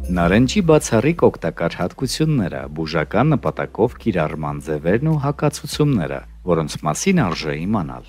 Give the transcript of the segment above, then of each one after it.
Նարնջի բացառիկ օգտակար հատկությունները, բուժական նպատակով կիրառման ձևերն ու հակացությունները, որոնց մասին արժե իմանալ։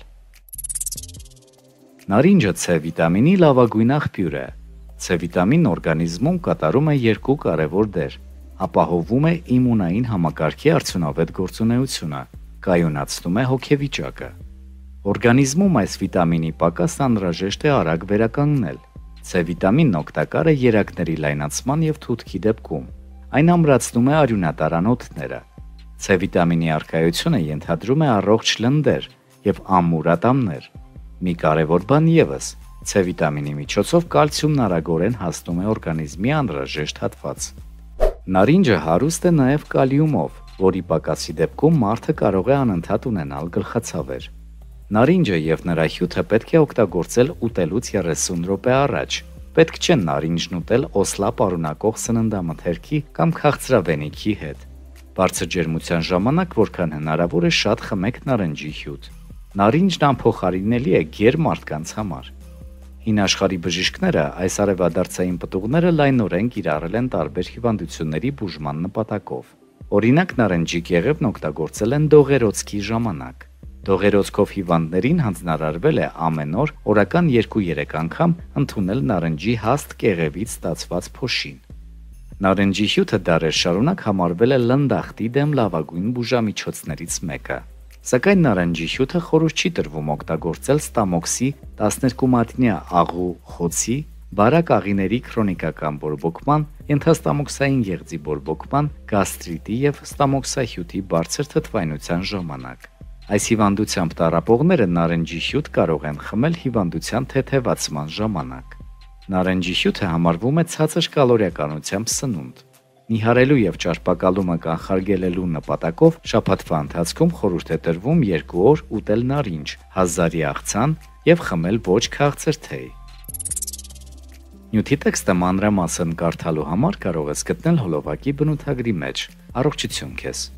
Նարինջը C վիտամինի լավագույն աղբյուր է։ C վիտամինն օրգանիզմում կատարում է երկու կարևոր դեր. ապահովում է իմունային համակարգի արդյունավետ գործունեությունը, կայունացնում է հոգեվիճակը։ Օրգանիզմում այս վիտամինի պակասը անհրաժեշտ է արագ վերականգնել։ C վիտամինն օգտակար է երակների լայնացման և թութքի դեպքում։ Այն ամրացնում է արյունատար անոթները։ C վիտամինի առկայությունը ենթադրում է առողջ լնդեր և ամուր ատամներ։ Մի կարևոր բան ևս, C վիտամինի միջոցով կալցիումն արագորեն հասնում է օրգանիզմի անհրաժեշտ հատված։ Նարինջը հարուստ է նաև կալիումով, որի պակասի դեպքում մարդը կարող է անընդհատ ունենալ գլխացավեր։ Նարինջը և նրա հյութը պետք է օգտագործել ուտելուց 30 րոպե առաջ։ Պետք չէ նարինջն ուտել օսլա պարունակող սննդամթերքի կամ քաղցրավենիքի հետ։ Բարձր ջերմության ժամանակ, որքան հնարավոր է, շատ խմեք նարնջի հյութ։ Նարինջն անփոխարինելի է գեր մարդկանց համար։ Հին աշխարհի բժիշկները այս արևադարձային պտուղները լայնորեն կիրառել են տարբեր հիվանդությունների բուժման նպատակով։ Օրինակ, նարնջի կեղևն օգտագործել են դողերոցքի ժամանակ։ Դողերոցքով հիվանդներին հանձնարարվել է ամեն օր օրական 2-3 անգամ ընդունել նարնջի հաստ կեղևից ստացված փոշին։ Նարնջի հյութը դարեր շարունակ համարվել է լնդախտի դեմ լավագույն բուժամիջոցներից մեկը։ Սակայն նարնջի հյութը խորհուրդ չի տրվում օգտագործել ստամոքսի 12-մատնյա աղու խոցի, բարակ աղիների քրոնիկական բորբոքման, ենթաստամոքսային եղձի բորբոքման, գաստրիտի և ստամոքսահյութի բարձր թթվայնության ժամանակ։ Այս հիվանդությամբ տառապողները նարնջի հյութ կարող են խմել հիվանդության թեթևացման ժամանակ։ Նարնջի հյութը համարվում է ցածր կալորիականությամբ սնունդ։ Նիհարելու և ճարպակալումը կանխարգելելու նպատակով շաբաթվա ընթացքում խորհուրդ է տրվում 2 օր ուտել նարինջ, հազարի աղցան և խմել ոչ քաղցր թեյ։ Նյութի տեքստը մանրամասն կարդալու համար կարող ես գտնել հոլովակի բնութագրի մեջ։ Առողջություն քեզ։